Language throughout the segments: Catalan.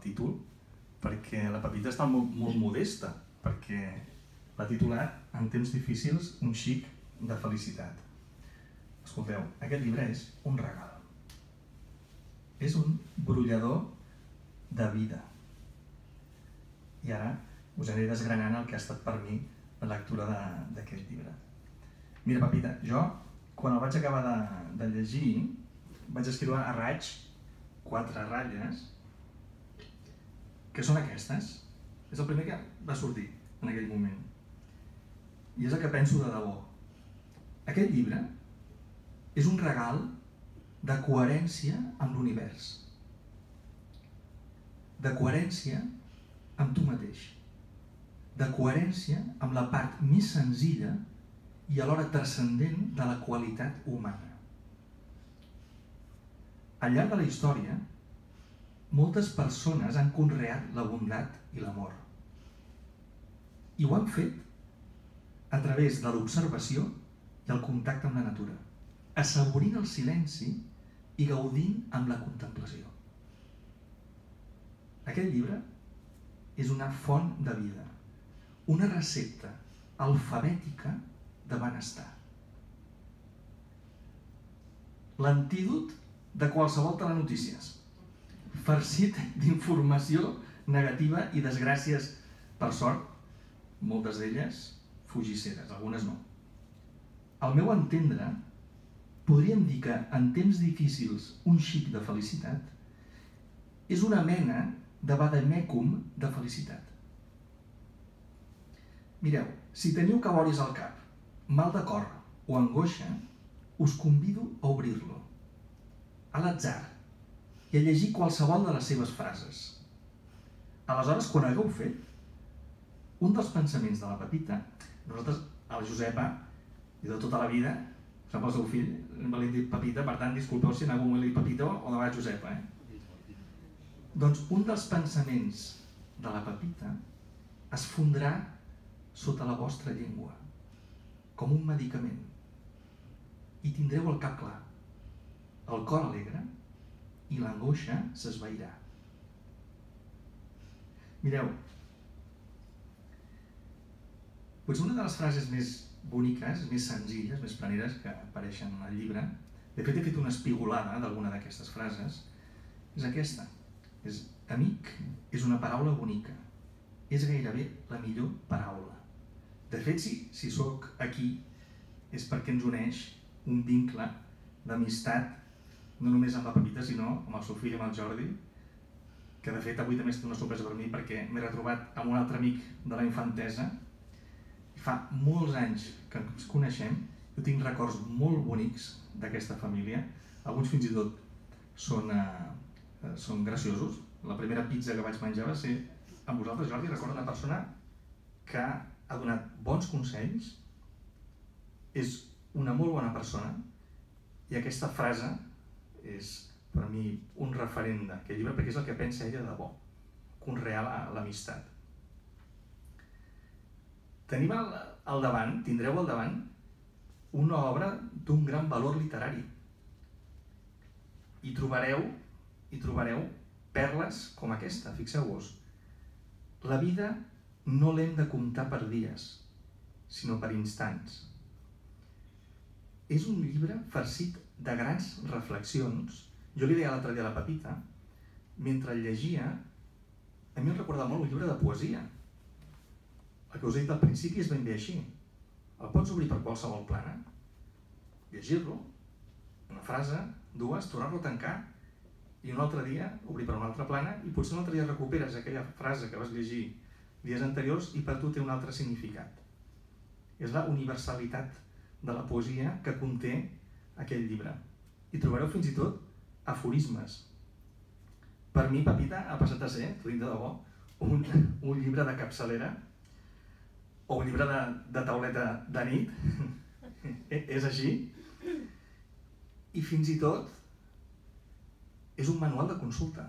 títol, perquè la Pepita està molt modesta, perquè l'ha titulat En temps difícils, un xic de felicitat. Escolteu, aquest llibre és un regal. És un brollador de vida. I ara us aniré desgranant el que ha estat per mi la lectura d'aquest llibre. Mira, Pepita, jo, quan el vaig acabar de llegir, vaig escriure a raig 4 ratlles, que són aquestes. És el primer que va sortir en aquell moment. I és el que penso de debò. Aquest llibre és un regal de coherència amb l'univers. De coherència amb tu mateix. De coherència amb la part més senzilla i alhora transcendent de la qualitat humana. Al llarg de la història, moltes persones han conreat la bondat i l'amor. I ho han fet a través de l'observació i el contacte amb la natura, assaborint el silenci i gaudint amb la contemplació. Aquest llibre és una font de vida, una recepta alfabètica de benestar. L'antídot de qualsevol telenotícies, farcit d'informació negativa i desgràcies, per sort, moltes d'elles fugisseres, algunes no. Al meu entendre, podríem dir que en temps difícils un xic de felicitat és una mena de vademecum de felicitat. Mireu, si teniu caboris al cap, mal de cor o angoixa, us convido a obrir-lo, a l'atzar, i a llegir qualsevol de les seves frases. Aleshores, quan hagueu fet, un dels pensaments de la Pepita, nosaltres, a la Josepa, i de tota la vida, sap el seu fill, me l'he dit Pepita, per tant, disculpeu si en algun moment li he dit Pepita o de la Josepa, Doncs un dels pensaments de la Pepita es fondrà sota la vostra llengua, com un medicament. I tindreu el cap clar, el cor alegre i l'angoixa s'esvairà. Mireu, potser una de les frases més boniques, més senzilles, més planeres que apareixen en el llibre, de fet he fet una espigolada d'alguna d'aquestes frases, és aquesta. Amic és una paraula bonica, és gairebé la millor paraula. De fet, si sóc aquí és perquè ens uneix un vincle d'amistat, no només amb la Pepita, sinó amb el seu fill, amb el Jordi, que de fet avui també és una sorpresa per mi perquè m'he retrobat amb un altre amic de la infantesa. Fa molts anys que ens coneixem, jo tinc records molt bonics d'aquesta família, alguns fins i tot són graciosos. La primera pizza que vaig menjar va ser amb vosaltres, Jordi. Recordo una persona que ha donat bons consells, és una molt bona persona, i aquesta frase és per mi un referent d'aquest llibre perquè és el que pensa ella de bo, conrear l'amistat. Tindreu al davant una obra d'un gran valor literari i trobareu perles com aquesta, fixeu-vos. La vida no l'hem de comptar per dies, sinó per instants. És un llibre farcit de grans reflexions. Jo li deia l'altre dia a la Pepita, mentre el llegia, a mi em recorda molt un llibre de poesia. El que us he dit al principi és ben bé així. El pots obrir per qualsevol plana, llegir-lo, una frase, dues, tornar-lo a tancar, i un altre dia obrir per una altra plana i potser un altre dia recuperes aquella frase que vas llegir dies anteriors i per tu té un altre significat. És la universalitat de la poesia que conté aquest llibre. I trobareu fins i tot aforismes. Per mi, Pepita, ha passat a ser, t'ho dic de debò, un llibre de capçalera o un llibre de tauleta de nit. És així. I fins i tot és un manual de consulta.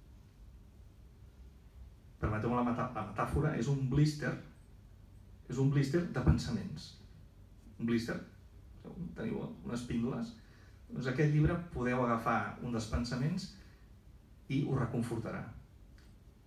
Permeteu-me la metàfora, és un blíster de pensaments. Un blíster, teniu unes píndoles, doncs aquest llibre podeu agafar un dels pensaments i us reconfortarà.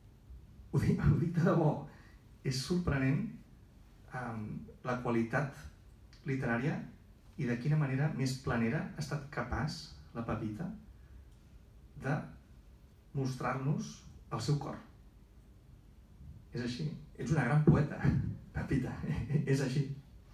ho dic de debò, és sorprenent la qualitat literària i de quina manera més planera ha estat capaç la Pepita de mostrar-nos el seu cor. És així, ets una gran poeta, Pepita, és així.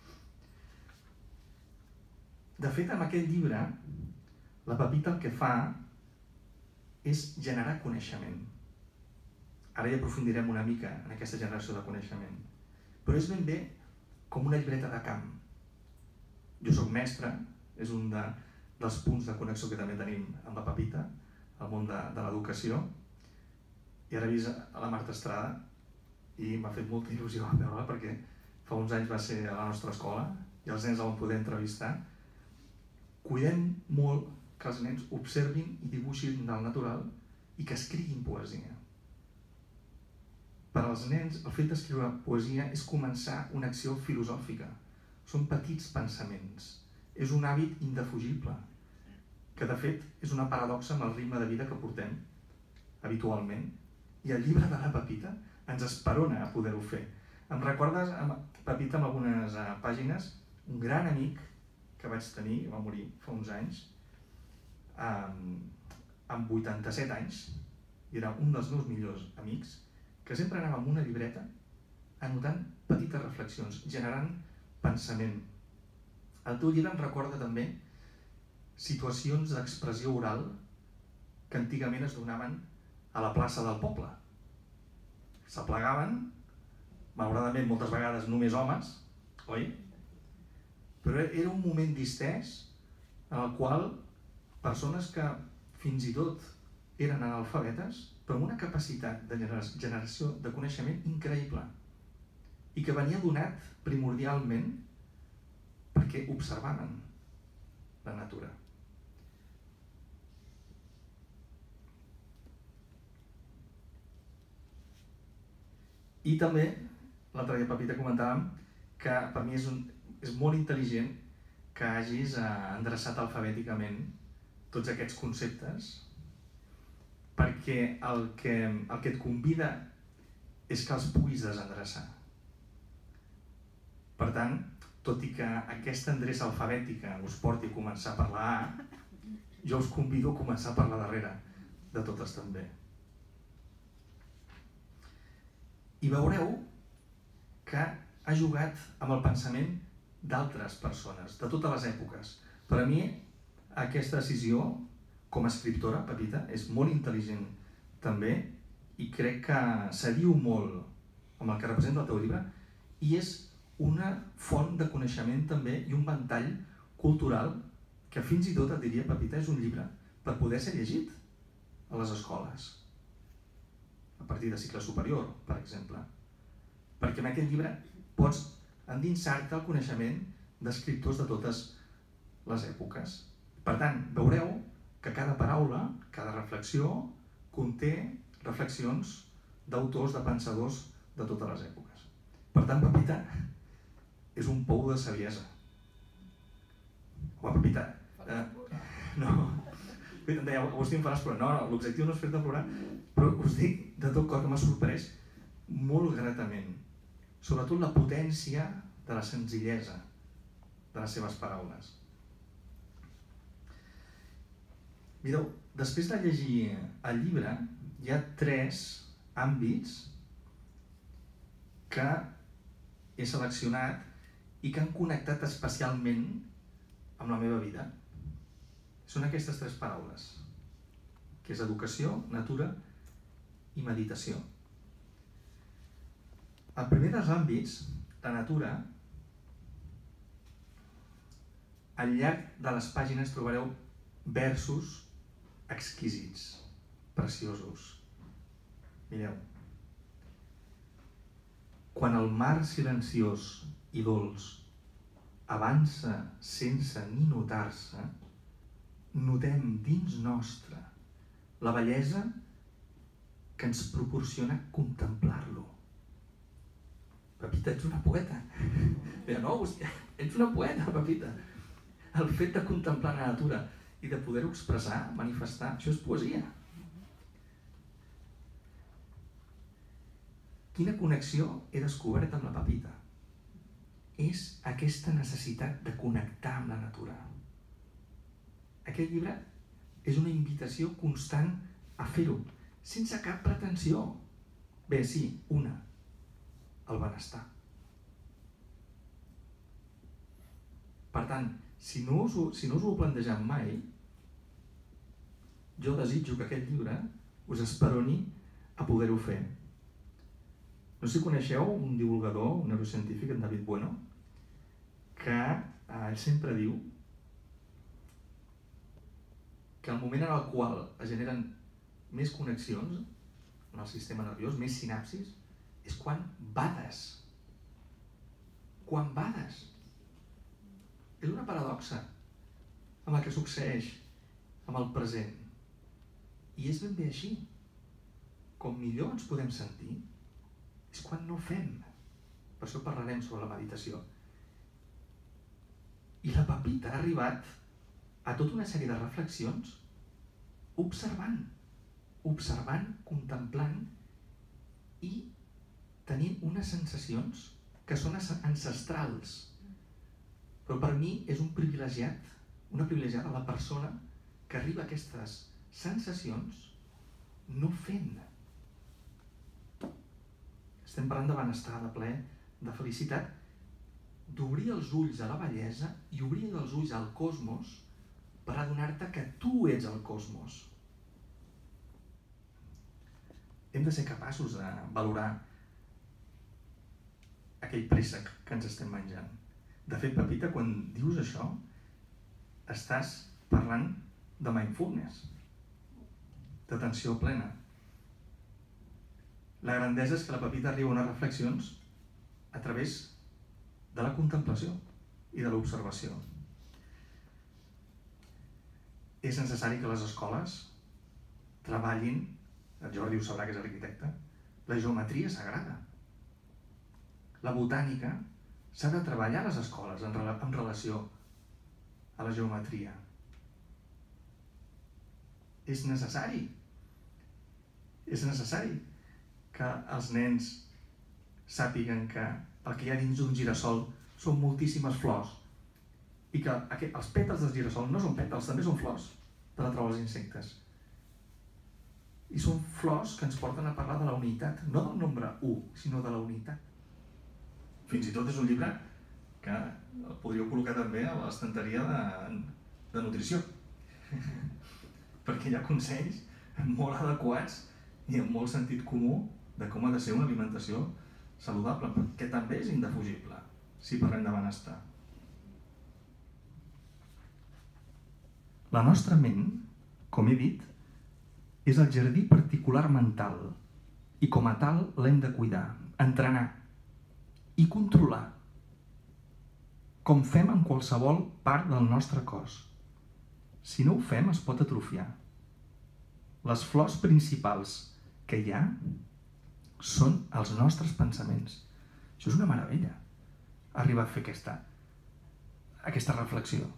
De fet, amb aquest llibre, la Pepita el que fa és generar coneixement. Ara ja aprofundirem una mica en aquesta generació de coneixement. Però és ben bé com una llibreta de camp. Jo soc mestre, és un dels punts de connexió que també tenim amb la Pepita, al món de l'educació. I ara he vist a la Marta Estrada i m'ha fet molta il·lusió veure-la perquè fa uns anys va ser a la nostra escola i els nens la van poder entrevistar. Cuidem molt que els nens observin i dibuixin del natural i que escriguin poesia. Per als nens, el fet d'escriure poesia és començar una acció filosòfica. Són petits pensaments. És un hàbit indefugible, que de fet és una paradoxa amb el ritme de vida que portem habitualment. I el llibre de la Pepita ens esperona a poder-ho fer. Em recordes, Pepita, amb algunes pàgines, un gran amic que vaig tenir, va morir fa uns anys, amb 87 anys, i era un dels meus millors amics, que sempre anava amb una llibreta anotant petites reflexions, generant pensament. El teu llibre em recorda també situacions d'expressió oral que antigament es donaven a la plaça del poble. S'aplegaven, malauradament moltes vegades només homes, oi? Però era un moment distès en el qual persones que fins i tot eren analfabetes, però amb una capacitat de generació de coneixement increïble i que venia donat primordialment perquè observaven la natura. I també, l'altre dia, Pepita, comentàvem que per mi és molt intel·ligent que hagis endreçat alfabèticament tots aquests conceptes, perquè el que et convida és que els puguis desendreçar. Per tant, tot i que aquesta endreça alfabètica us porti a començar per la A, jo us convido a començar per la darrera de totes també. I veureu que ha jugat amb el pensament d'altres persones, de totes les èpoques. Per a mi, aquesta decisió, com a escriptora, Pepita, és molt intel·ligent també i crec que s'adiu molt amb el que representa el teu llibre i és una font de coneixement també i un ventall cultural que fins i tot, et diria, Pepita, és un llibre per poder ser llegit a les escoles, a partir de cicle superior, per exemple. Perquè en aquest llibre pots endinsar-te el coneixement d'escriptors de totes les èpoques. Per tant, veureu que cada paraula, cada reflexió, conté reflexions d'autors, de pensadors de totes les èpoques. Per tant, Pepita és un pou de saviesa. Home, Pepita, no, em deia, Agustí, em faràs plorar. No, l'objectiu no és fer-te plorar, però us dic de tot cor que m'ha sorprès molt gratament. Sobretot la potència de la senzillesa de les seves paraules. Mireu, després de llegir el llibre, hi ha 3 àmbits que he seleccionat i que han connectat especialment amb la meva vida. Són aquestes 3 paraules, que és educació, natura i meditació. El primer dels àmbits, la natura, al llarg de les pàgines trobareu versos exquisits, preciosos. Mireu. Quan el mar silenciós i dolç avança sense ni notar-se, notem dins nostre la bellesa que ens proporciona contemplar-lo. Pepita, ets una poeta. Deia, no, hòstia, ets una poeta, Pepita. El fet de contemplar la natura i de poder-ho expressar, manifestar, això és poesia. Quina connexió he descobert amb la Pepita? És aquesta necessitat de connectar amb la natura. Aquest llibre és una invitació constant a fer-ho, sense cap pretensió. Bé, sí, una, el benestar. Per tant, si no us ho heu plantejat mai, jo desitjo que aquest llibre us esperoni a poder-ho fer. No sé si coneixeu un divulgador, un neurocientífic, en David Bueno, que ell sempre diu que el moment en el qual es generen més connexions en el sistema nerviós, més sinapsis, és quan bades. Quan bades. És una paradoxa amb la que succeeix amb el present. I és ben bé així. Com millor ens podem sentir és quan no fem. Per això parlarem sobre la meditació. I la Pepita ha arribat a tota una sèrie de reflexions observant, contemplant i tenint unes sensacions que són ancestrals. Però per mi és una privilegiada la persona que arriba a aquestes sensacions no fent. Estem parlant de benestar, de plaer, de felicitat, d'obrir els ulls a la bellesa i obrir els ulls al cosmos per adonar-te que tu ets el cosmos. Hem de ser capaços de valorar aquell préssec que ens estem menjant. De fet, Pepita, quan dius això, estàs parlant de mindfulness, d'atenció plena. La grandesa és que la Pepita arriba a unes reflexions a través de la contemplació i de l'observació. És necessari que les escoles treballin, el Jordi ho sabrà que és arquitecte, la geometria sagrada. La botànica s'ha de treballar a les escoles en relació a la geometria. És necessari. És necessari que els nens sàpiguen que el que hi ha dins d'un girassol són moltíssimes flors i que els pètals del girassol no són pètals, també són flors de la troba dels insectes. I són flors que ens porten a parlar de la unitat, no del nombre 1, sinó de la unitat. Fins i tot és un llibre que el podríeu col·locar també a l'estanteria de nutrició, perquè hi ha consells molt adequats i amb molt sentit comú de com ha de ser una alimentació saludable, que també és indefugible si parlem de benestar. La nostra ment, com he dit, és el jardí particular mental i com a tal l'hem de cuidar, entrenar i controlar, com fem en qualsevol part del nostre cos. Si no ho fem, es pot atrofiar. Les flors principals que hi ha són els nostres pensaments. Això és una meravella, arribar a fer aquesta reflexió.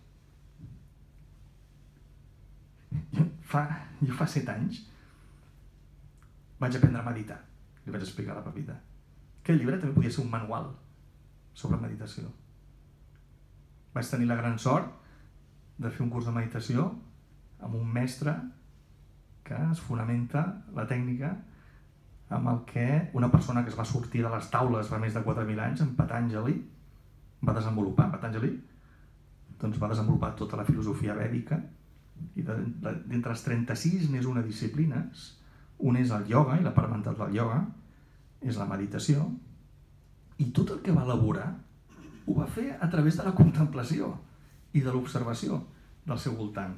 Jo fa 7 anys vaig aprendre a meditar, li vaig explicar a la Pepita. Aquell llibre també podia ser un manual sobre meditació. Vaig tenir la gran sort de fer un curs de meditació amb un mestre que es fonamenta la tècnica amb el que una persona que es va sortir de les taules fa més de 4.000 anys, en Patanjali, va desenvolupar. Patanjali doncs va desenvolupar tota la filosofia vèdica i d'entre les 36 n'és una disciplines. Un és el ioga, i la part mental del ioga és la meditació, i tot el que va elaborar ho va fer a través de la contemplació i de l'observació del seu voltant.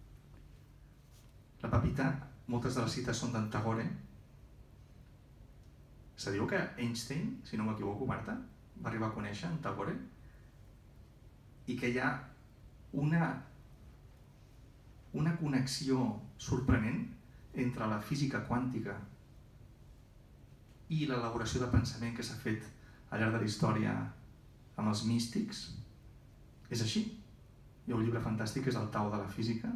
La Pepita, moltes de les cites són d'en Tagore. Se diu que Einstein, si no m'equivoco, Marta, va arribar a conèixer en Tagore, i que hi ha una connexió sorprenent entre la física quàntica i l'elaboració de pensament que s'ha fet al llarg de la història amb els místics. És així. Hi ha un llibre fantàstic que és el Tao de la física,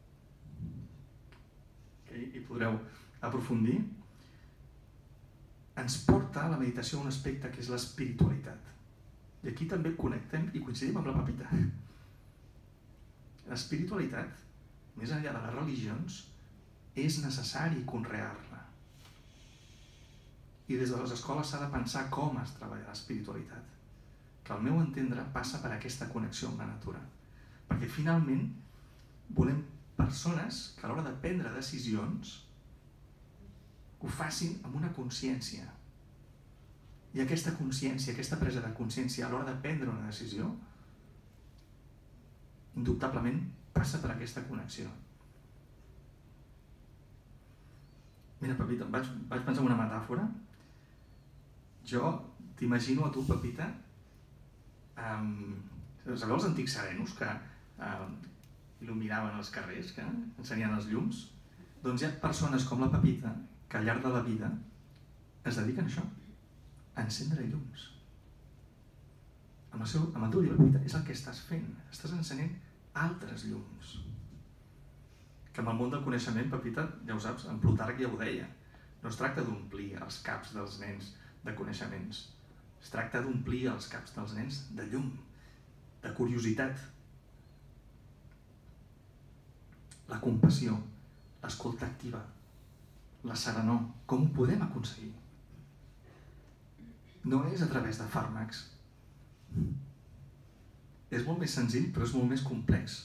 que hi podreu aprofundir. ens porta a la meditació a un aspecte que és l'espiritualitat. I aquí també connectem i coincidim amb la Pepita. L'espiritualitat, més enllà de les religions, és necessari conrear-la. I des de les escoles s'ha de pensar com es treballa l'espiritualitat, que al meu entendre passa per aquesta connexió amb la natura. Perquè finalment volem persones que a l'hora de prendre decisions ho facin amb una consciència. I aquesta consciència, aquesta presa de consciència a l'hora de prendre una decisió, indubtablement passa per aquesta connexió. Mira, Pepita, vaig pensar en una metàfora. Jo t'imagino a tu, Pepita, sabeu els antics serenos que il·luminaven els carrers, que ensenien els llums? Doncs hi ha persones com la Pepita que al llarg de la vida es dediquen a això, a encendre llums. Amb el teu llibre, Pepita, és el que estàs fent. Estàs encenent altres llums. Que amb el món del coneixement, Pepita, ja ho saps, en Plutarc ja ho deia, no es tracta d'omplir els caps dels nens de coneixements, es tracta d'omplir els caps dels nens de llum, de curiositat. La compassió, l'escolta activa, la serenor, com ho podem aconseguir? No és a través de fàrmacs. És molt més senzill, però és molt més complex.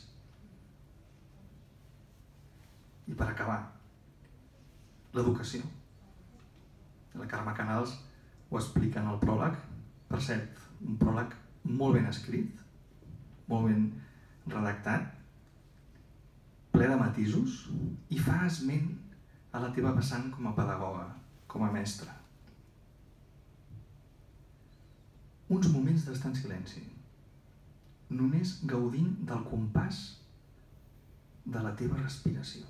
I per acabar, l'educació. La Carme Canals ho explica en el pròleg, per cert, un pròleg molt ben escrit, molt ben redactat, ple de matisos, i fa esment a la teva vessant com a pedagoga, com a mestra. Uns moments d'estar en silenci, només gaudint del compàs de la teva respiració.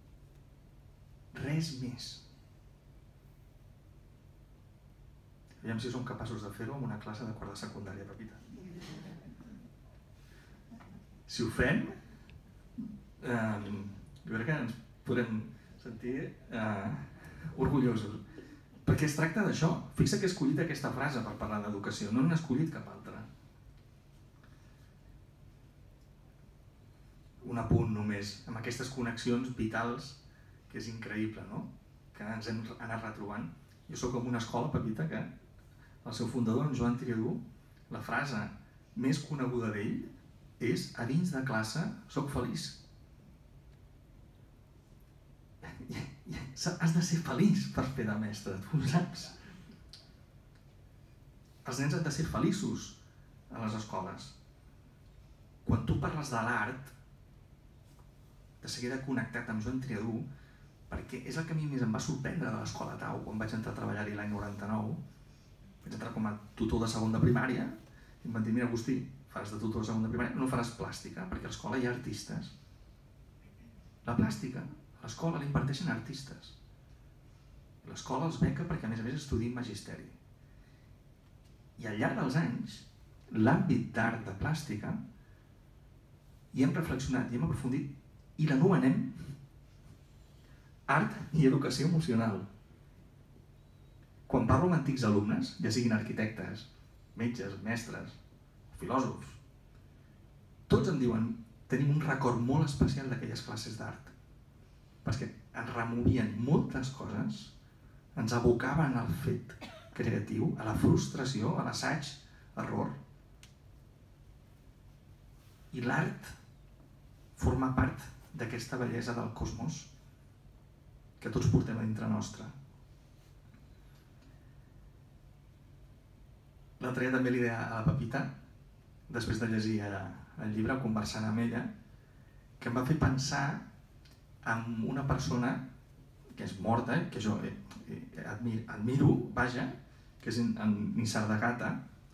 Res més. Aviam si som capaços de fer-ho en una classe de quart de secundària, Pepita. Si ho fem, jo crec que ens podrem sentir orgullosos. Perquè es tracta d'això. Fixa que he escollit aquesta frase per parlar d'educació, no n'he escollit cap altra. Un apunt només, amb aquestes connexions vitals, que és increïble, no? Que ens hem anat retrobant. Jo soc en una escola, Pepita, que el seu fundador, en Joan Triadú, la frase més coneguda d'ell és: a dins de classe soc feliç. Has de ser feliç per fer de mestre, tu ho saps. Els nens han de ser feliços a les escoles. Quan tu parles de l'art, de seguida connectat amb Joan Triadú, perquè és el que a mi més em va sorprendre de l'Escola Tau, quan vaig entrar a treballar-hi l'any 99. Vaig entrar com a tutor de segon de primària i em van dir: mira, Agustí, faràs de tutor de segon de primària, no faràs plàstica, perquè a l'escola hi ha artistes. La plàstica, a l'escola l'imparteixen artistes. L'escola els beca perquè a més estudien magisteri. I al llarg dels anys, l'àmbit d'art de plàstica, hi hem reflexionat, hi hem aprofundit i l'anomenem art i educació emocional. Quan parlo amb antics alumnes, ja siguin arquitectes, metges, mestres, filòsofs, tots em diuen: tenim un record molt especial d'aquelles classes d'art, perquè ens removien moltes coses, ens abocaven al fet creatiu, a la frustració, a l'assaig, error. I l'art forma part d'aquesta bellesa del cosmos que tots portem a dintre nostre. L'altre dia també li deia a la Pepita, després de llegir el llibre, conversant amb ella, que em va fer pensar en una persona que és morta, que jo admiro, vaja, que és en Nisargadatta,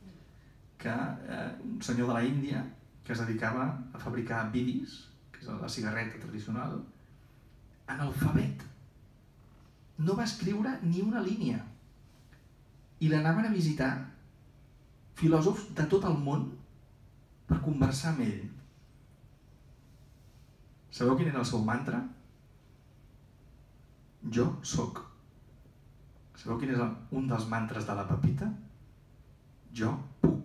un senyor de la Índia que es dedicava a fabricar bidis, que és la cigarreta tradicional, analfabet. No va escriure ni una línia. I l'anaven a visitar filòsofs de tot el món per conversar amb ell. Sabeu quin era el seu mantra? Jo soc. Sabeu quin és un dels mantres de la Pepita? Jo puc.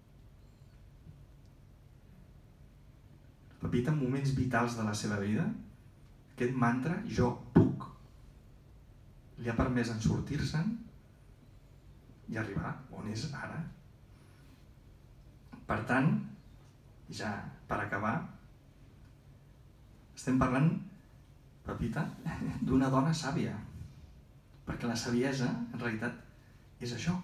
La Pepita, en moments vitals de la seva vida, aquest mantra, jo puc, li ha permès en sortir-se'n i arribar on és ara. Per tant, ja per acabar, estem parlant, Pepita, d'una dona sàvia, perquè la saviesa, en realitat, és això.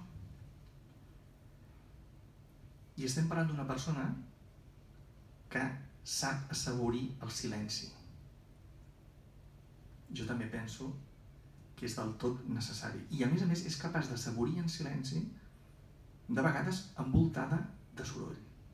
I estem parlant d'una persona que sap assaborir el silenci. Jo també penso que és del tot necessari. I a més és capaç d'assaborir en silenci, de vegades envoltada de soroll.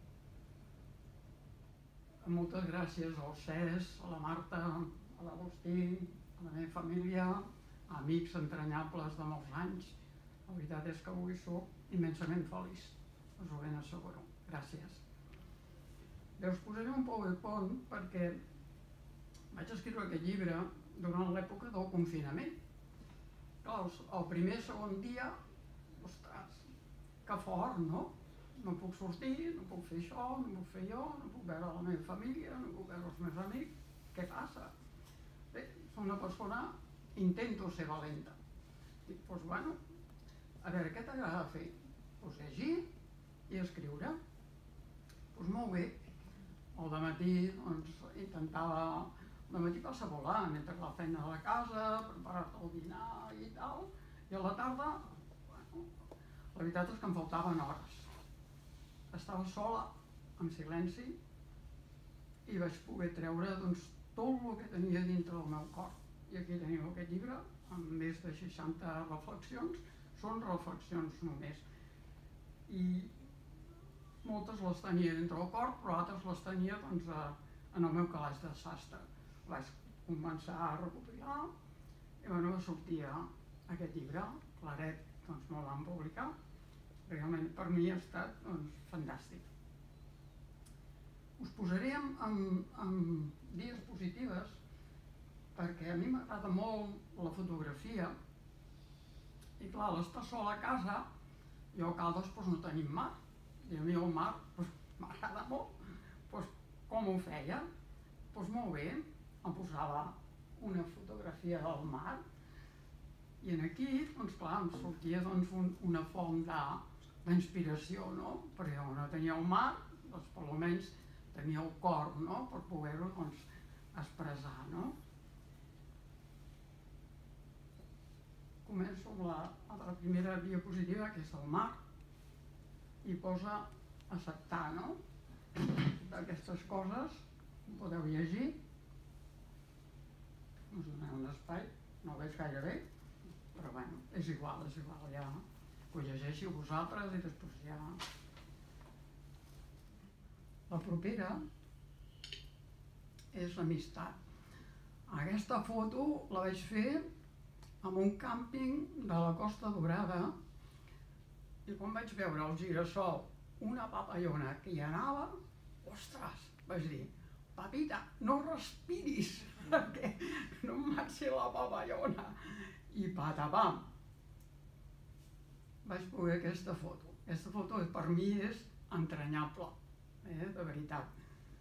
Moltes gràcies al Cesc, a la Marta, a l'Agustí, a la meva família, amics entranyables de molts anys. La veritat és que avui soc immensament feliç, us ho ben asseguro. Gràcies. Bé, us posaré un PowerPoint perquè vaig escriure aquest llibre durant l'època del confinament. Clar, el primer i segon dia, ostres, que fort, no? No puc sortir, no puc fer això, no puc fer jo, no puc veure la meva família, no puc veure els meus amics. Què passa? Bé, soc una persona, intento ser valenta. Dic, doncs bueno, a veure, què t'agrada fer? Doncs llegir i escriure. Doncs molt bé. Al dematí, doncs, intentava... Al dematí passa volant, entre la feina de la casa, preparar-te el dinar i tal, i a la tarda, bueno, la veritat és que em faltaven hores. Estava sola, en silenci, i vaig poder treure doncs, tot el que tenia dintre del meu cor. I aquí teniu aquest llibre, amb més de 60 reflexions, són reflexions només. I moltes les tenia dintre del cor, però altres les tenia doncs, en el meu calaix de sastre. Vaig començar a recopilar i bueno, va sortir aquest llibre, Claret, doncs me'l van publicar. Realment per mi ha estat doncs, fantàstic. Us posaré en diapositives perquè a mi m'agrada molt la fotografia i clar, l'estar sola a casa, jo a Caldes doncs, no tenim mar i a mi el mar m'agrada molt. Doncs, com ho feia? Doncs molt bé, em posava una fotografia del mar i aquí, doncs clar, em sortia doncs, una font d'inspiració, no? Perquè jo no tenia el mar, doncs per almenys tenia el cor, no? Per poder-ho doncs, expressar, no? Començo amb la primera diapositiva, que és el mar, i posa acceptar, no? D'aquestes coses, ho podeu llegir. Us donaré un espai, no ho veig gaire bé, però bueno, és igual, ja que ho llegeixiu vosaltres i després ja... La propera és l'amistat. Aquesta foto la vaig fer en un càmping de la Costa Daurada i quan vaig veure el girassol, una papallona que hi anava, ostres, vaig dir, Pepita, no respiris, perquè no em marxi la papallona. I patapam, vaig poder aquesta foto. Aquesta foto per mi és entranyable, de veritat.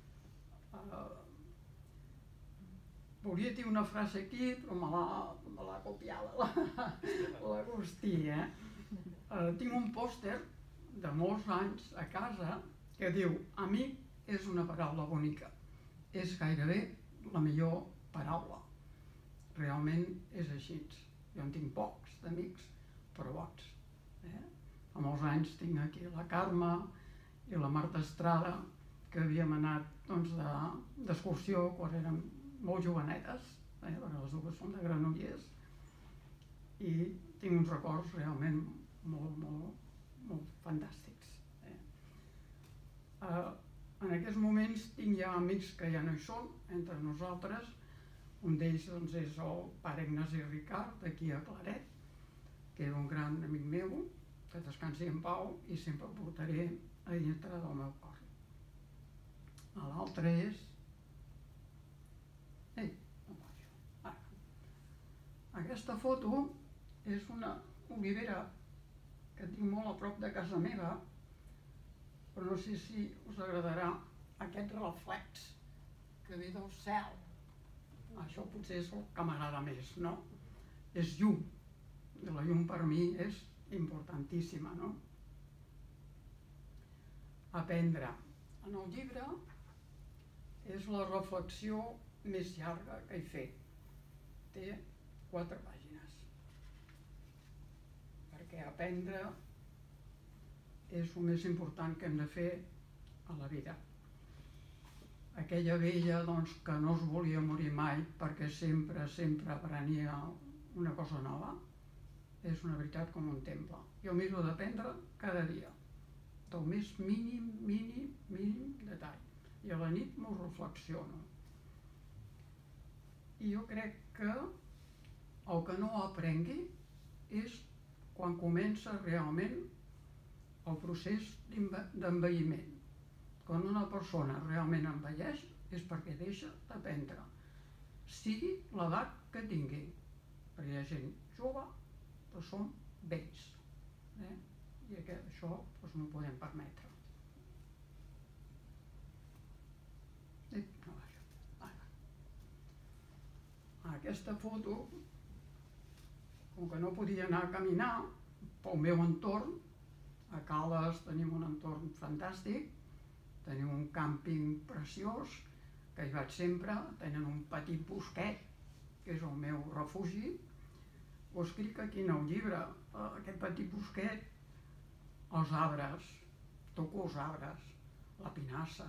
Volia dir una frase aquí, però me l'ha copiada l'Agustí. Tinc un pòster de molts anys a casa que diu amic és una paraula bonica. És gairebé la millor paraula. Realment és així. Jo en tinc pocs d'amics, però bons. Fa molts anys tinc aquí la Carme i la Marta Estrada, que havíem anat d'excursió quan érem molt jovenetes, perquè les dues són de Granollers, i tinc uns records realment molt fantàstics. En aquests moments tinc ja amics que ja no hi són entre nosaltres. Un d'ells és el pare Ignasi Ricard, d'aquí a Claret, que era un gran amic meu, que descansi en pau i sempre el portaré a dintre del meu cor. L'altre és... Aquesta foto és una olivera que tinc molt a prop de casa meva, però no sé si us agradarà aquest reflex que ve del cel. Això potser és el que m'agrada més, no? És llum, i la llum per mi és importantíssima, no? Aprendre. En el llibre és la reflexió més llarga que he fet. Té 4 pàgines. Perquè aprendre és el més important que hem de fer a la vida. Aquella vella que no es volia morir mai perquè sempre aprenia una cosa nova, és una veritat com un temple. Jo miro d'aprendre cada dia, del més mínim detall. I a la nit m'ho reflexiono. I jo crec que el que no aprengui és quan comença realment el procés d'envelliment. Quan una persona realment envelleix és perquè deixa d'aprendre, sigui l'edat que tingui. Perquè hi ha gent jove, però som vells. I això no ho podem permetre. Aquesta foto, com que no podia anar a caminar pel meu entorn, a Cales tenim un entorn fantàstic, tenim un càmping preciós, que hi vaig sempre, tenen un petit bosquet, que és el meu refugi. Ho escric aquí en el llibre, aquest petit bosquet, els arbres, toco els arbres, la pinassa,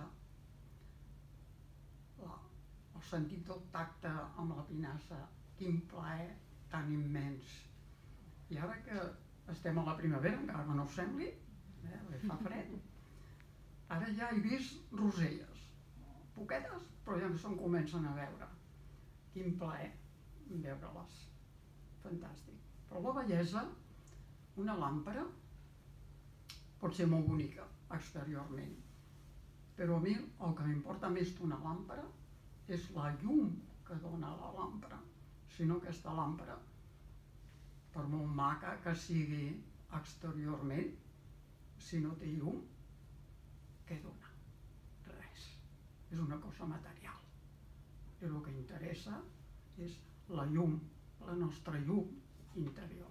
el sentit del tacte amb la pinassa, quin plaer tan immens. I ara que estem a la primavera, encara que no us sembli, fa fred, ara ja he vist roselles, poquetes, però ja se'n comencen a veure. Quin plaer veure-les, fantàstic. Però la bellesa, una làmpara, pot ser molt bonica exteriorment, però a mi el que m'importa més d'una làmpara és la llum que dona la làmpara. Si no, aquesta làmpara, per molt maca que sigui exteriorment, si no té llum, què dona? Res. És una cosa material. I el que interessa és la llum, la nostra llum interior.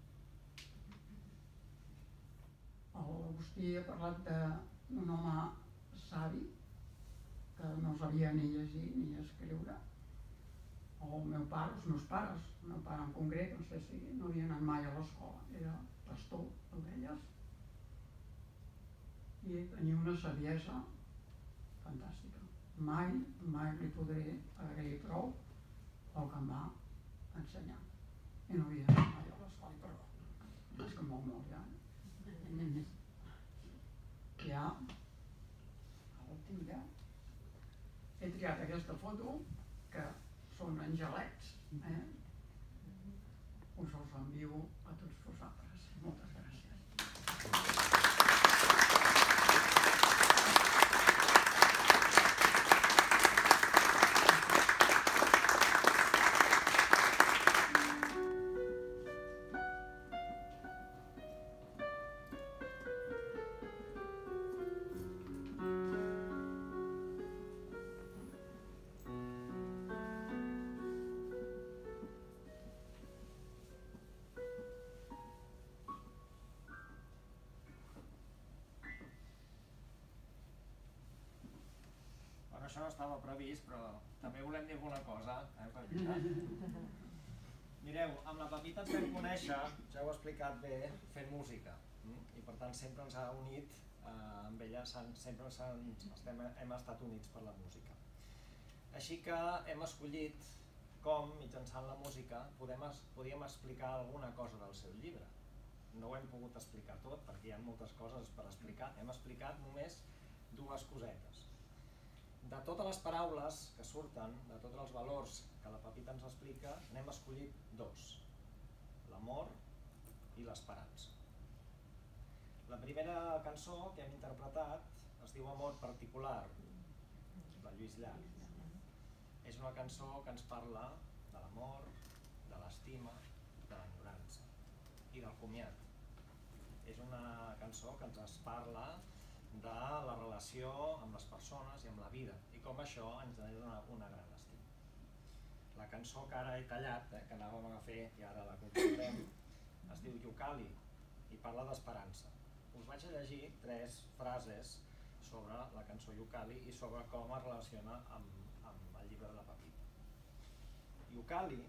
L'Agustí ha parlat d'un home savi que no sabia ni llegir ni escriure. O el meu pare, els meus pares, el meu pare en concret, no sé si no havia anat mai a l'escola, era pastor d'ovelles i tenia una saviesa fantàstica. Mai li podré agrair prou el que em va ensenyar. I no havia anat mai a l'escola, però és que molt ja. Ja el tinc ja. He triat aquesta foto, que són angelets, us els envio a tots vosaltres. Moltes gràcies. Això no estava previst, però també volem dir alguna cosa, Pepita? Mireu, amb la Pepita ens vam conèixer, ja ho he explicat bé, fent música. I per tant sempre ens ha unit, amb ella sempre hem estat units per la música. Així que hem escollit com, mitjançant la música, podíem explicar alguna cosa del seu llibre. No ho hem pogut explicar tot, perquè hi ha moltes coses per explicar. Hem explicat només 2 cosetes. De totes les paraules que surten, de tots els valors que la Pepita ens explica, n'hem escollit 2, l'amor i l'esperança. La primera cançó que hem interpretat es diu Amor particular, de Lluís Llach. És una cançó que ens parla de l'amor, de l'estima, de l'enyorança. i del comiat. És una cançó que ens parla de la relació amb les persones i amb la vida i com això ens dona una gran estima. La cançó que ara he tallat, que anàvem a fer i ara la continuarem, es diu Yooka-Lee i parla d'esperança. Us vaig a llegir 3 frases sobre la cançó Yooka-Lee i sobre com es relaciona amb el llibre de la Pepita. Yooka-Lee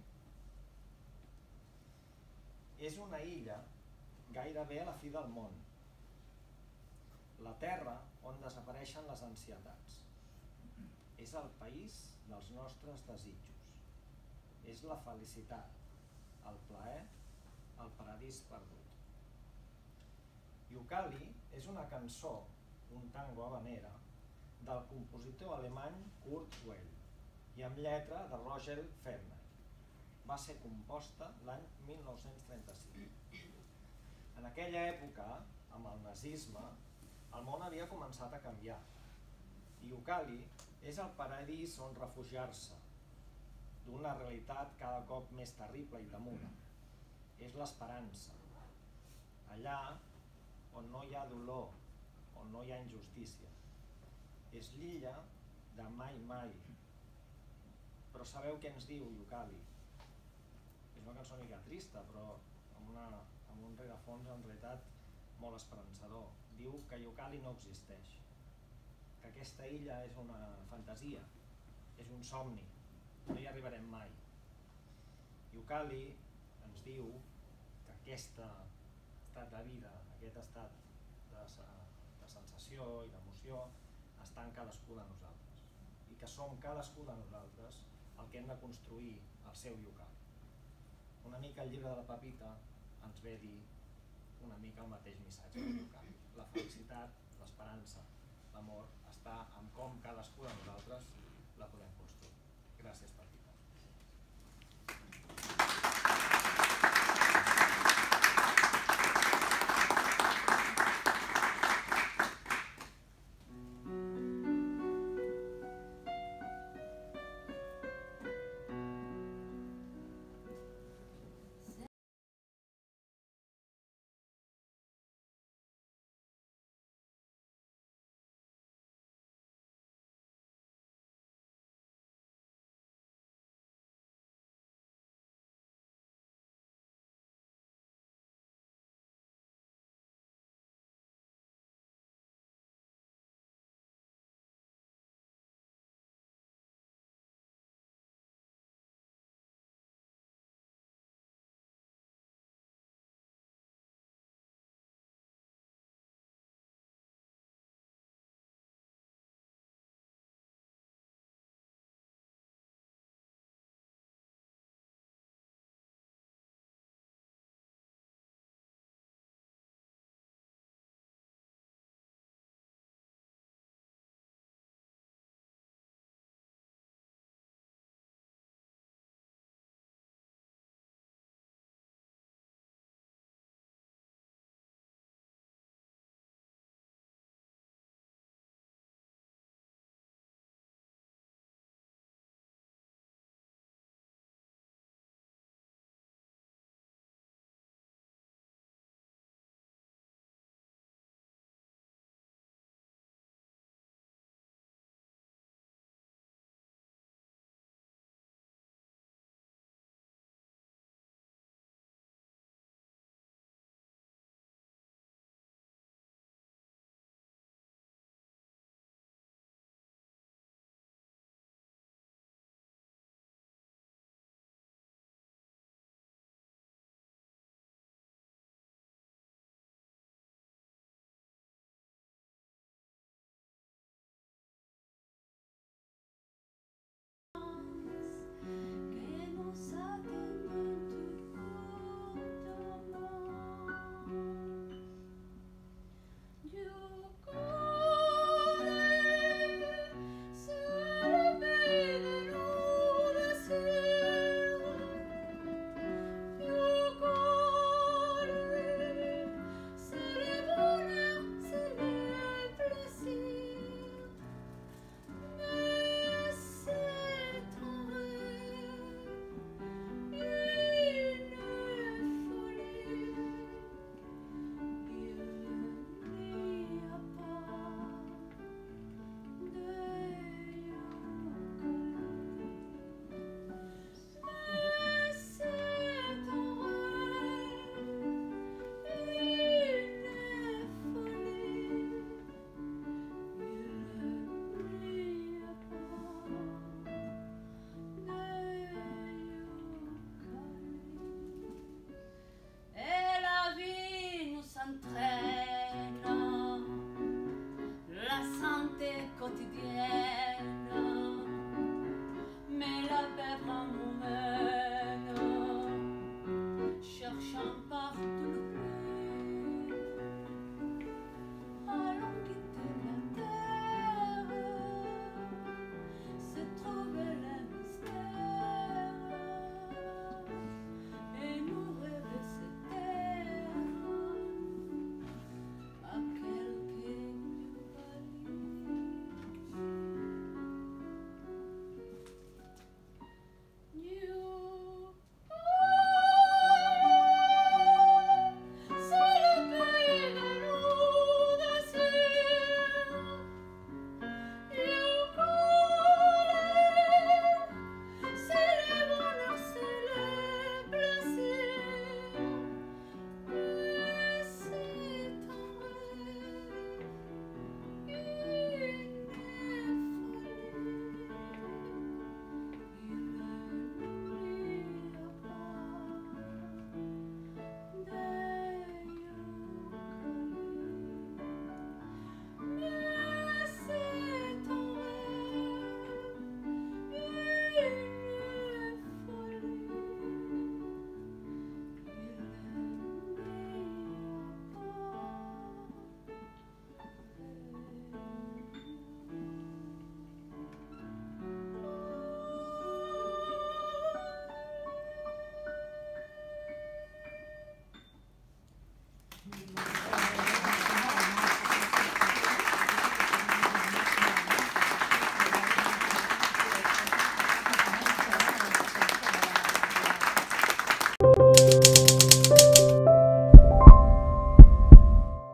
és una illa gairebé a la fi del món. La terra on desapareixen les ansietats. És el país dels nostres desitjos. És la felicitat, el plaer, el paradís perdut. Yooka-Lee és una cançó, un tango habanera, del compositor alemany Kurt Weill i amb lletra de Roger Fellner. Va ser composta l'any 1935. En aquella època, amb el nazisme, el món havia començat a canviar. I Yooka-Lee és el paradís on refugiar-se d'una realitat cada cop més terrible i temuda. És l'esperança. Allà on no hi ha dolor, on no hi ha injustícia. És l'illa de mai mai. Però sabeu què ens diu Yooka-Lee? És una cançó una mica trista, però amb un rerefons en realitat molt esperançador. Diu que Yooka-Lee no existeix, que aquesta illa és una fantasia, és un somni, no hi arribarem mai. Yooka-Lee ens diu que aquest estat de vida, aquest estat de sensació i d'emoció està en cadascú de nosaltres i que som cadascú de nosaltres el que hem de construir el seu Yooka-Lee. Una mica el llibre de la Pepita ens ve a dir una mica el mateix missatge de Yooka-Lee. La felicitat, l'esperança, l'amor està en com cadascú de nosaltres la podem construir. Gràcies per